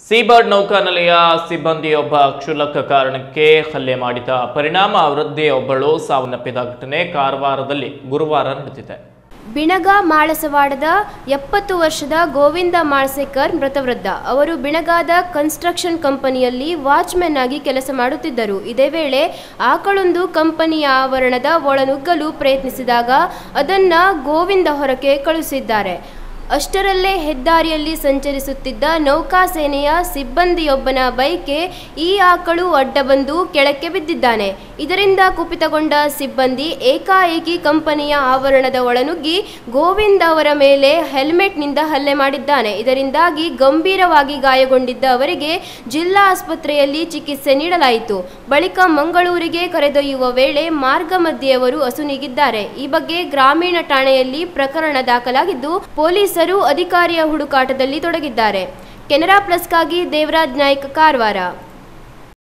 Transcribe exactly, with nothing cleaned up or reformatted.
Seabird ನೌಕಾನೆಲೆಯ ಸಿಬ್ಬಂದಿಯೊಬ್ಬ ಕ್ಷುಲ್ಲಕ ಕಾರಣಕ್ಕೆ ಹಲ್ಲೆ ಮಾಡಿದ ಪರಿಣಾಮ ವೃದ್ಧೆಯೊಬ್ಬಳು ಸಾವನ್ನಪ್ಪಿದ ಘಟನೆ ಕಾರವಾರದಲ್ಲಿ ಗುರುವಾರ ನಡೆದಿದೆ. ಬಿಣಗ ಮಾಳಸವಾಡದ ಎಪ್ಪತ್ತು ವರ್ಷದ ಗೋವಿಂದ ಮಾಳಸೇಕರ್ ಮೃತವೃದ್ಧ. ಅವರು ಬಿಣಗಾದ ಕನ್ಸ್ಟ್ರಕ್ಷನ್ ಕಂಪನಿಯಲ್ಲಿ ವಾಚ್ಮೆನ್ ಆಗಿ ಕೆಲಸ ಮಾಡುತ್ತಿದ್ದರು. ಇದೇ ವೇಳೆ ಆಕಳೊಂದು ಕಂಪನಿಯ ಆವರಣದ ಒಳನುಗ್ಗಲು ಪ್ರಯತ್ನಿಸಿದಾಗ ಅದನ್ನ ಗೋವಿಂದ ಹೊರಕ್ಕೆ ಕಳುಹಿಸಿದ್ದಾರೆ. ಅಷ್ಟರಲ್ಲೇ ಹೆದ್ದಾರಿಯಲ್ಲಿ ಸಂಚರಿಸುತ್ತಿದ್ದ ನೌಕಾಸೇನೆಯ ಸಿಬ್ಬಂದಿಯೊಬ್ಬನ ಬೈಕ್ಗೆ ಈ ಆಕಳು ಅಡ್ಡ ಬಂದು ಕೆಳಕ್ಕೆ ಬಿದ್ದಿದ್ದಾನೆ. ಇದರಿಂದ ಕುಪಿತಗೊಂಡ ಸಿಬ್ಬಂದಿ ಏಕಾಏಕಿ ಕಂಪನಿಯ ಆವರಣದ ಒಳನುಗ್ಗಿ ಗೋವಿಂದ ಅವರ ಮೇಲೆ ಹೆಲ್ಮೆಟ್ನಿಂದ ಹಲ್ಲೆ ಮಾಡಿದ್ದಾನೆ. ಇದರಿಂದಾಗಿ ಗಂಭೀರವಾಗಿ ಗಾಯಗೊಂಡಿದ್ದ ಅವರಿಗೆ ಜಿಲ್ಲಾ ಆಸ್ಪತ್ರೆಯಲ್ಲಿ ಚಿಕಿತ್ಸೆ ನೀಡಲಾಯಿತು. ಬಳಿಕ ಮಂಗಳೂರಿಗೆ ಕರೆದೊಯ್ಯುವ ವೇಳೆ ಮಾರ್ಗ ಮಧ್ಯೆ ಅವರು ಅಸುನೀಗಿದ್ದಾರೆ. ಈ ಬಗ್ಗೆ ಗ್ರಾಮೀಣ ಠಾಣೆಯಲ್ಲಿ ಪ್ರಕರಣ ದಾಖಲಾಗಿದ್ದು ಪೊಲೀಸ್ ಅಧಿಕಾರಿಯ ಹುಡುಕಾಟದಲ್ಲಿ ತೊಡಗಿದ್ದಾರೆ. ಕೆನರಾ ಪ್ಲಸ್ಗಾಗಿ ದೇವರಾಜ್ ನಾಯ್ಕ, ಕಾರವಾರ.